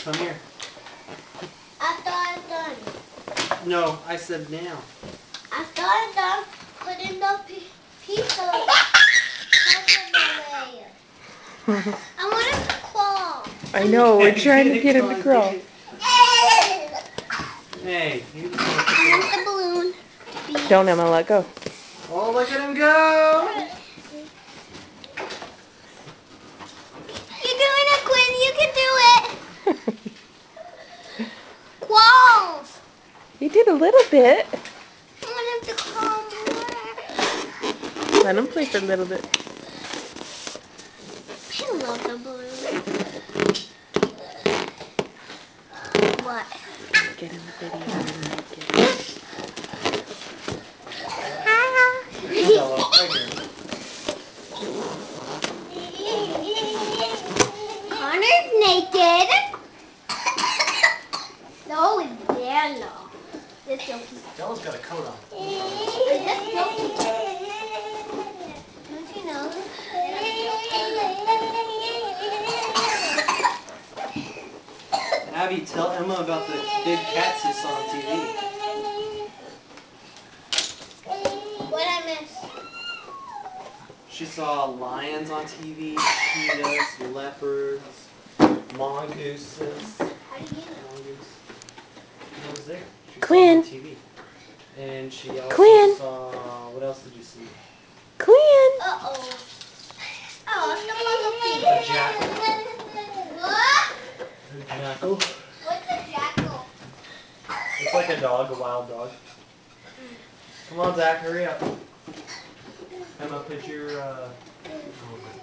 Come here. After I'm done. No, I said now. After I'm done, put in the pizza. I want to crawl. I know, we're trying to get him to crawl. Hey, you I want the balloon. Don't, Emma, let go. Oh, look at him go! You're doing it, Quinn. You can do it. Crawl. He did a little bit. I want him to crawl more. Let him play for a little bit. I love the balloon. What? Get in the video and make it. Connor's naked. No, it's Della. This Yoki. Della's got a coat on. This Yoki. Don't you know? Abby, tell Emma about the big cats you saw on TV. What I miss? She saw lions on TV, cheetahs, leopards, mongooses. How do you know? Mongoose. It was there. She Quinn. saw it on TV. And she also Quinn. saw, what else did you see? Quinn! Uh-oh. Oh, it's A jackal. What? A jackal. What's a jackal? It's like a dog, a wild dog. Come on, Zach, hurry up. Emma, put your,